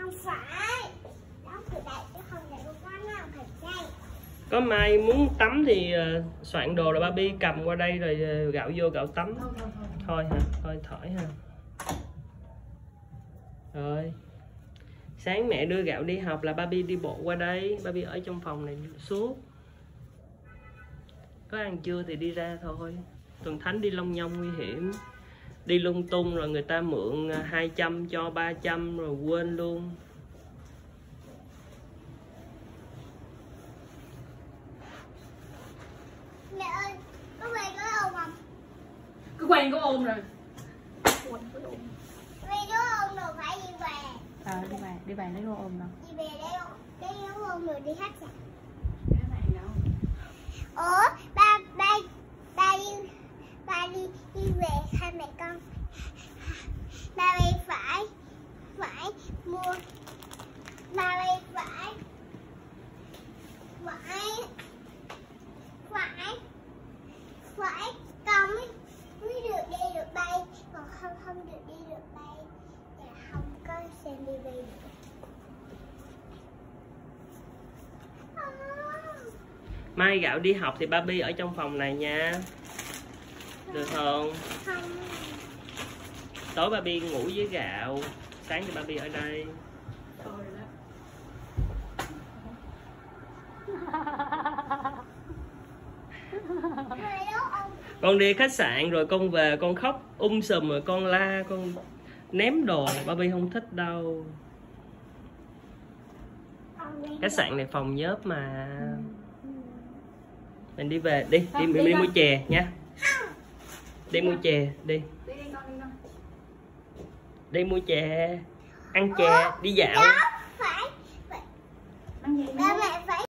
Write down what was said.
Không phải. Đó thì đây chứ không để con nào phải đây. Có Mai muốn tắm thì soạn đồ là Barbie cầm qua đây rồi gạo vô gạo tắm. Thôi hả? Thôi thổi ha. Rồi. Sáng mẹ đưa gạo đi học là Barbie đi bộ qua đây. Barbie ở trong phòng này suốt. Có ăn trưa thì đi ra thôi. Tuần Thánh đi Long Nhông nguy hiểm. Đi lung tung rồi người ta mượn 200 cho 300 rồi quên luôn. Mẹ ơi, có quen có ôm không? Cứ quen có ôm rồi. Quen có ôm rồi phải đi về. Đi về lấy có ôm đâu. Đi về đây có ôm rồi đi hát sao? Cái này đâu. Ủa, ba đi về hai mẹ con. Ba đi phải mua. Ba đi phải con mới được đi được bay, còn không được đi được bay. Dạ không có xe đi bay được. Mai gạo đi học thì Barbie ở trong phòng này nha. Được không? Không. Tối Barbie ngủ với gạo, sáng thì Barbie ở đây. Thôi đó. Con đi khách sạn rồi con về con khóc sùm rồi con la con ném đồ, Barbie không thích đâu. Khách sạn này phòng nhớp mà. Mình đi về đi mua chè nha. Đi mua chè đi. Đi mua chè. Ăn chè, đi dạo.